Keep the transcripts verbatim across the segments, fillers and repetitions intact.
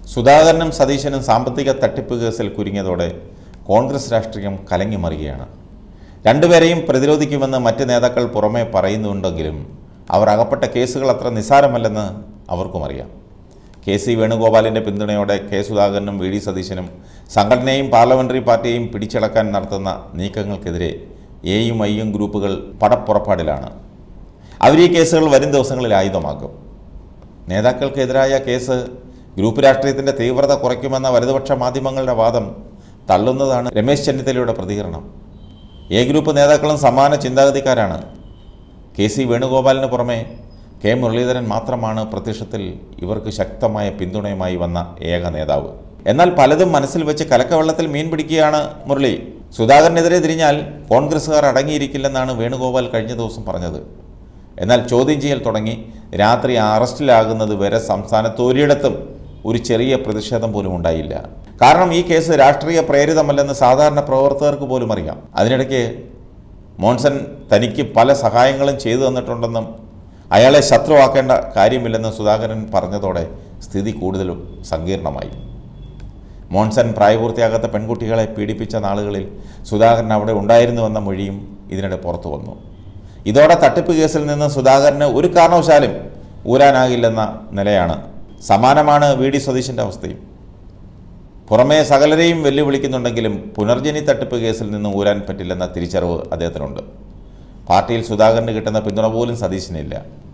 സുധാകരനും സതീശനും സാമ്പത്തിക തട്ടിപ്പ് കേസിൽ കുരുങ്ങിയതോടെ കോൺഗ്രസ് രാഷ്ട്രീയം കലങ്ങിമറിയുകയാണ്. രണ്ടുപേരെയും പ്രതിരോധിക്കുമെന്ന് മറ്റ് നേതാക്കൾ പുറമേ പറയുന്നുണ്ടെങ്കിലും അവർ അകപ്പെട്ട കേസുകൾ അത്ര നിസ്സാരമല്ലെന്ന് അവർക്കും അറിയാം. കെ സി വേണുഗോപാലിൻ്റെ പിന്തുണയോടെ കെ സുധാകരനും വി ഡി സതീശനും സംഘടനയും പാർലമെൻ്ററി പാർട്ടിയെയും പിടിച്ചടക്കാൻ നടത്തുന്ന നീക്കങ്ങൾക്കെതിരെ എയും ഐയും ഗ്രൂപ്പുകൾ പടപ്പുറപ്പാടിലാണ്. അവർ ഈ കേസുകൾ വരും ദിവസങ്ങളിൽ ആയുധമാക്കും. നേതാക്കൾക്കെതിരായ കേസ് ഗ്രൂപ്പ് രാഷ്ട്രീയത്തിൻ്റെ തീവ്രത കുറയ്ക്കുമെന്ന വലതുപക്ഷ മാധ്യമങ്ങളുടെ വാദം തള്ളുന്നതാണ് രമേശ് ചെന്നിത്തലയുടെ പ്രതികരണം. എ ഗ്രൂപ്പ് നേതാക്കളും സമാന ചിന്താഗതിക്കാരാണ്. കെ സി വേണുഗോപാലിന് പുറമെ കെ മുരളീധരൻ മാത്രമാണ് പ്രത്യക്ഷത്തിൽ ഇവർക്ക് ശക്തമായ പിന്തുണയുമായി വന്ന ഏക നേതാവ്. എന്നാൽ പലതും മനസ്സിൽ വെച്ച് കലക്കവെള്ളത്തിൽ മീൻ പിടിക്കുകയാണ് മുരളി. സുധാകരനെതിരെ തിരിഞ്ഞാൽ കോൺഗ്രസ്സുകാർ അടങ്ങിയിരിക്കില്ലെന്നാണ് വേണുഗോപാൽ കഴിഞ്ഞ ദിവസം പറഞ്ഞത്. എന്നാൽ ചോദ്യം ചെയ്യൽ തുടങ്ങി രാത്രി അറസ്റ്റിലാകുന്നത് വരെ സംസ്ഥാനത്ത് ഒരിടത്തും ഒരു ചെറിയ പ്രതിഷേധം പോലും ഉണ്ടായില്ല. കാരണം ഈ കേസ് രാഷ്ട്രീയ പ്രേരിതമല്ലെന്ന് സാധാരണ പ്രവർത്തകർക്ക് പോലും അറിയാം. അതിനിടയ്ക്ക് മോൻസൺ തനിക്ക് പല സഹായങ്ങളും ചെയ്തു തന്നിട്ടുണ്ടെന്നും അയാളെ ശത്രുവാക്കേണ്ട കാര്യമില്ലെന്ന് സുധാകരൻ പറഞ്ഞതോടെ സ്ഥിതി കൂടുതലും സങ്കീർണമായി. മോൻസൺ പ്രായപൂർത്തിയാകാത്ത പെൺകുട്ടികളെ പീഡിപ്പിച്ച നാളുകളിൽ സുധാകരൻ അവിടെ ഉണ്ടായിരുന്നുവെന്ന മൊഴിയും ഇതിനിടെ പുറത്തു വന്നു. ഇതോടെ തട്ടിപ്പ് കേസിൽ നിന്ന് സുധാകരന് ഒരു കാരണവശാലും ഊരാനാകില്ലെന്ന നിലയാണ്. സമാനമാണ് വി ഡി സതീശൻ്റെ അവസ്ഥയും. പുറമേ സകലരെയും വെല്ലുവിളിക്കുന്നുണ്ടെങ്കിലും പുനർജനി തട്ടിപ്പ് കേസിൽ നിന്ന് ഊരാൻ പറ്റില്ലെന്ന തിരിച്ചറിവ് അദ്ദേഹത്തിനുണ്ട്. പാർട്ടിയിൽ സുധാകരന് കിട്ടുന്ന പിന്തുണ പോലും സതീശനില്ല.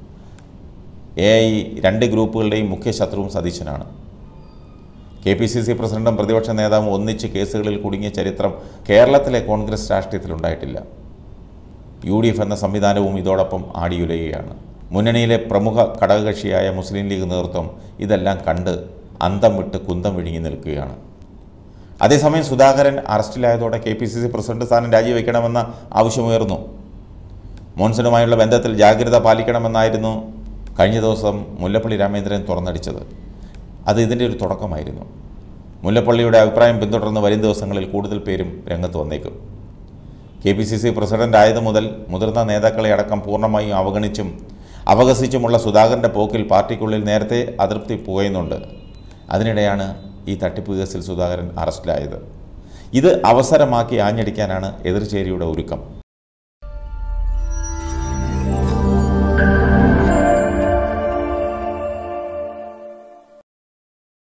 എ ഐ രണ്ട് ഗ്രൂപ്പുകളുടെയും മുഖ്യ ശത്രുവും സതീശനാണ്. കെ പി സി സി പ്രസിഡന്റും പ്രതിപക്ഷ നേതാവും ഒന്നിച്ച് കേസുകളിൽ കുടുങ്ങിയ ചരിത്രം കേരളത്തിലെ കോൺഗ്രസ് രാഷ്ട്രീയത്തിലുണ്ടായിട്ടില്ല. യു ഡി എഫ് എന്ന സംവിധാനവും ഇതോടൊപ്പം ആടിയുലയുകയാണ്. മുന്നണിയിലെ പ്രമുഖ ഘടകകക്ഷിയായ മുസ്ലിം ലീഗ് നേതൃത്വം ഇതെല്ലാം കണ്ട് അന്തം വിട്ട് കുന്തം വിഴുങ്ങി നിൽക്കുകയാണ്. അതേസമയം സുധാകരൻ അറസ്റ്റിലായതോടെ K P C C president സ്ഥാനം രാജിവെക്കണമെന്ന ആവശ്യമുയർന്നു. മോൻസണുമായുള്ള ബന്ധത്തിൽ ജാഗ്രത പാലിക്കണമെന്നായിരുന്നു കഴിഞ്ഞ ദിവസം മുല്ലപ്പള്ളി രാമചന്ദ്രൻ തുറന്നടിച്ചത്. അത് ഇതിൻ്റെ ഒരു തുടക്കമായിരുന്നു. മുല്ലപ്പള്ളിയുടെ അഭിപ്രായം പിന്തുടർന്ന് വരും ദിവസങ്ങളിൽ കൂടുതൽ പേരും രംഗത്ത് വന്നേക്കും. K P C C president ആയതു മുതൽ മുതിർന്ന നേതാക്കളെ അടക്കം പൂർണ്ണമായും അവഗണിച്ചും അപഹസിച്ചുമുള്ള സുധാകരൻ്റെ പോക്കിൽ പാർട്ടിക്കുള്ളിൽ നേരത്തെ അതൃപ്തി പുകയുന്നുണ്ട്. അതിനിടെയാണ് ഈ തട്ടിപ്പ് കേസിൽ സുധാകരൻ അറസ്റ്റിലായത്. ഇത് അവസരമാക്കി ആഞ്ഞടിക്കാനാണ് എതിർചേരിയുടെ ഒരുക്കം.